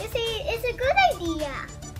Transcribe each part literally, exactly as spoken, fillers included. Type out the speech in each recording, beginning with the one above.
You see, it's a good idea.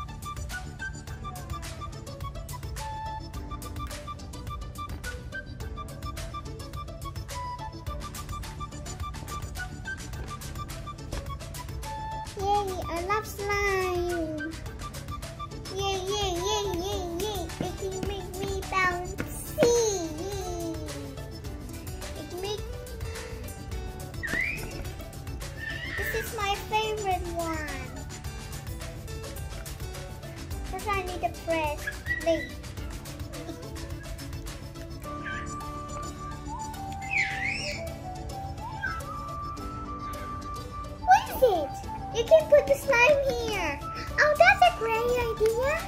Yay, I love slime. Yay, yay, yay, yay, yay. It can make me bouncy. It make... This is my favorite one. First I need to press play. What is it? You can put the slime here. Oh, that's a great idea.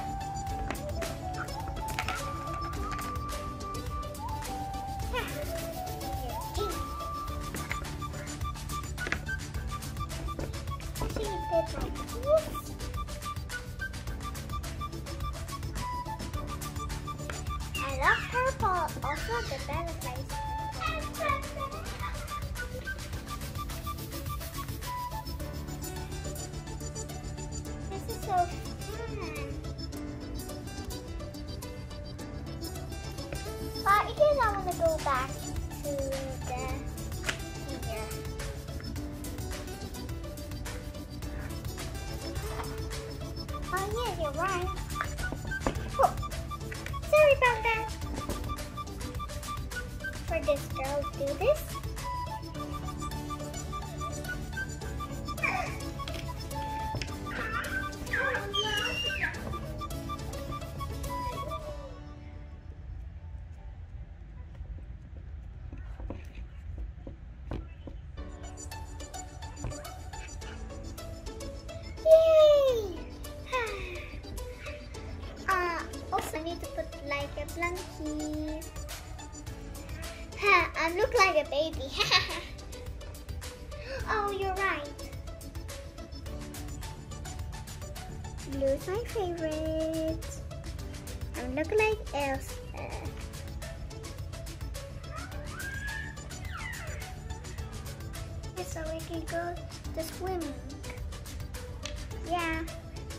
I love purple. Also, the butterflies. This is so fun. But I guess I want to go back to the here. Oh yeah, you're right. Oh, sorry about that. For this girl, do this. Yay! uh, also, I need to put like a blankie. I look like a baby. Oh, you're right. Blue's my favorite. I look like Elsa. So we can go to swimming. Yeah.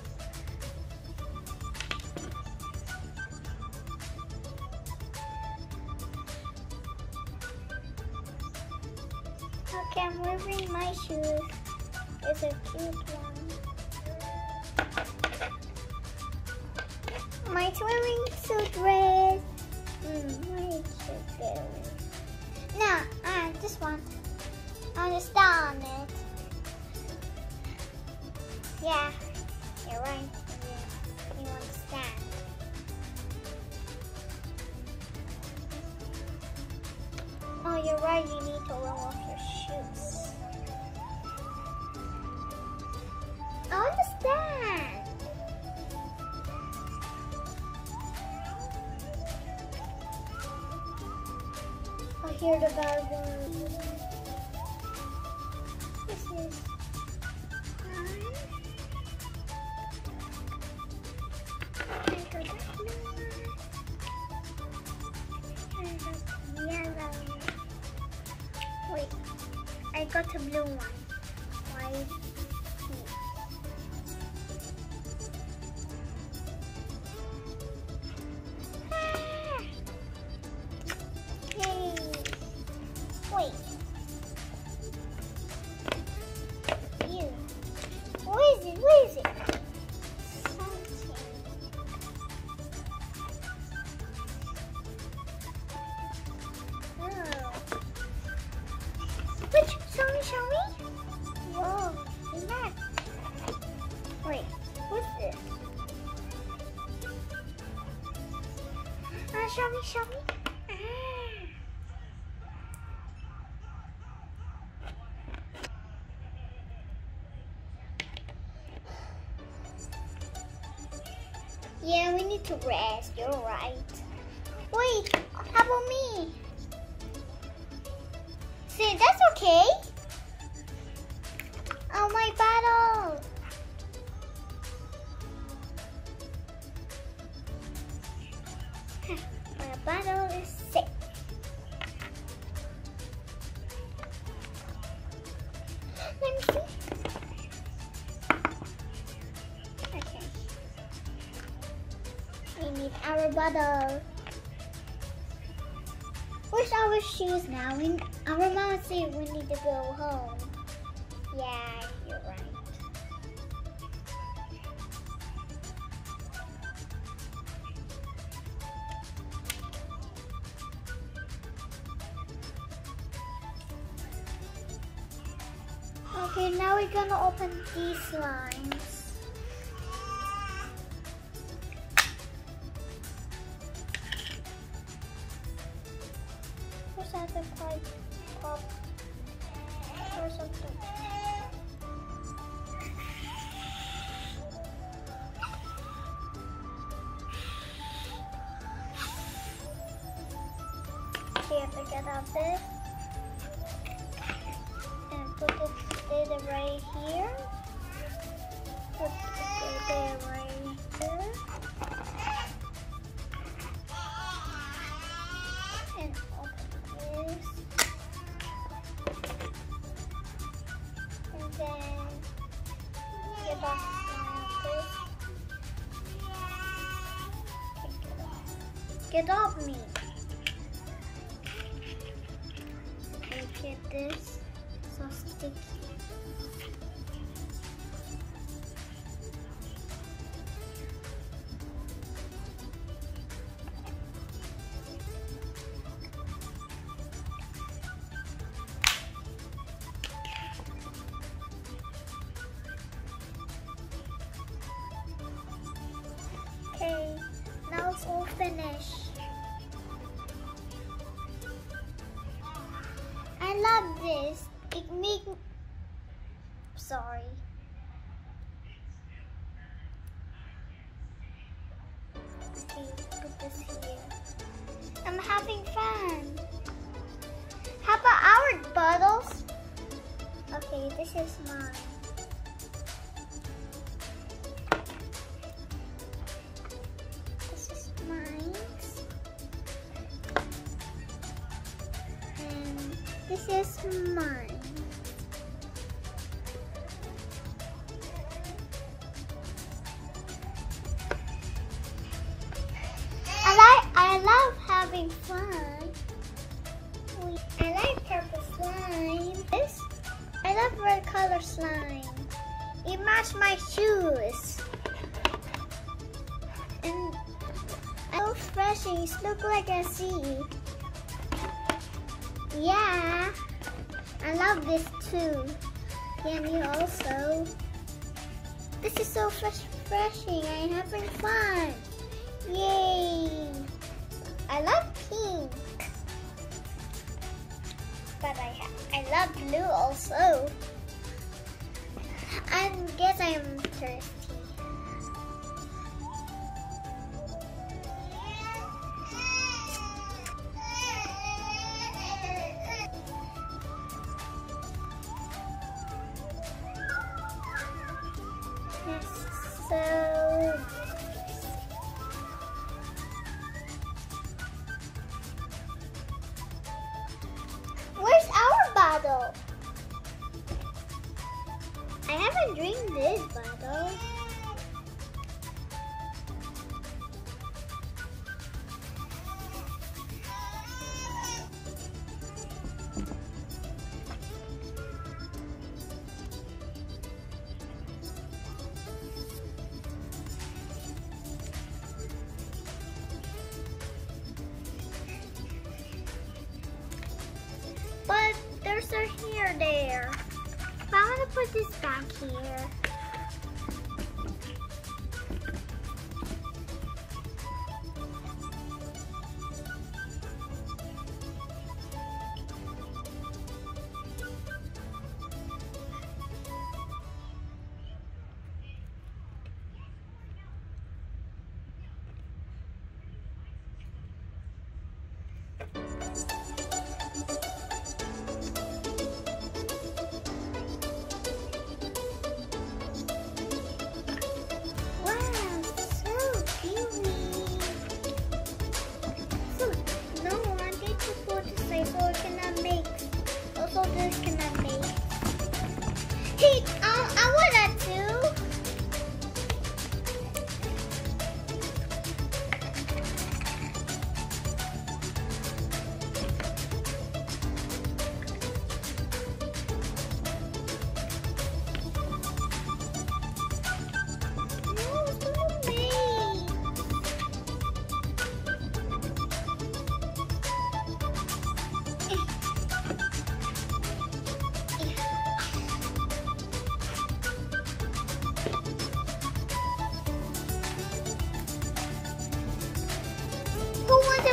Okay, I'm wearing my shoes. It's a cute one. My swimming suit dress. Mm, where is it going? No, ah, this one. On the star on it. Yeah, you're right. You, you understand. Oh, you're right. You need to roll off your shoes. I understand. I hear the garden. This is fun. I got that blue. I got yellow. Wait, I got a blue one. White. Ah! Yay! Wait. You. Where is it? Where is it? Something. Oh. Which? Show me, show me. Whoa, is that? Wait, what's this? Uh, show me, show me. Ah. Yeah, we need to rest. You're right. Wait, how about me? See, that's okay. Oh, my bottle. My bottle is sick. Let me see. need our bottle. Where's our shoes now? We, our mom said we need to go home. Yeah, you're right. Okay, now we're gonna open these lines. What's that the pipe pop or something? We have to get out this and put it there right here. Put it there right here. And open this. And then get off this. Get off me. And get this. So sticky. Okay, now it's all finished. I love this. It make sorry. Okay, put this here. I'm having fun. How about our bottles? Okay, this is mine. This is mine. And this is mine. I love having fun. I like purple slime. This, I love red color slime. It matches my shoes. And so fresh, and it looks like a sea. Yeah, I love this too. Yeah, me also. This is so fresh, refreshing. I'm having fun. Yay! I love pink, but I ha I love blue also. I guess I'm thirsty. Yes, so. Where's our bottle? I haven't drank this bottle. But there's a hair there. So I'm gonna put this back here.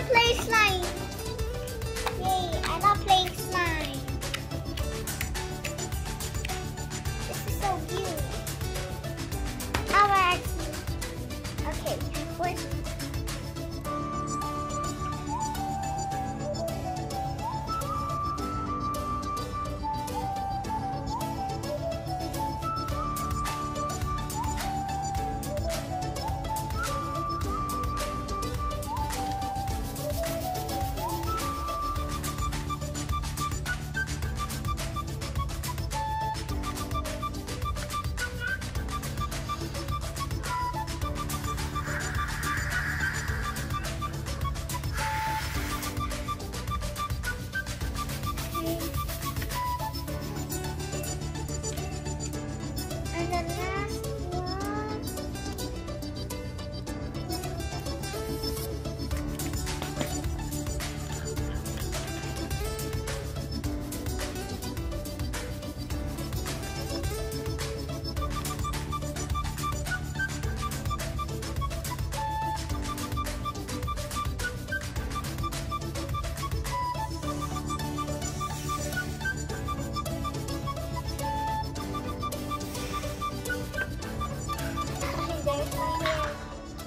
wanna play slime. Yay, I love playing slime. This is so cute. Alright. Okay, where's and the last one? There's my hair.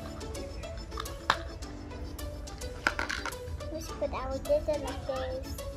We should put our this on my face.